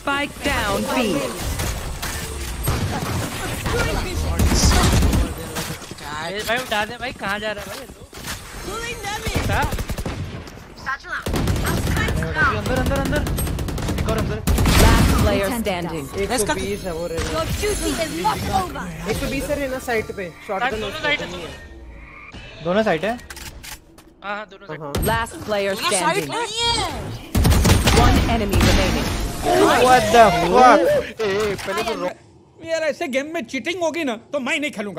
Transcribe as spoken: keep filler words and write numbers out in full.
Spike down B. भाई उठा दे भाई, कहाँ जा रहा है भाई? अंदर अंदर अंदर एक और अंदर। Last player standing. एक सौ बीस है वो रे। एक सौ बीस है ना साइड पे। शॉटगन दोनों साइड है, दोनों साइड है। हाँ हाँ दोनों side. Last player standing. One enemy remaining. What the fuck? यार ऐसे गेम में चीटिंग होगी ना तो मैं नहीं खेलूंगा।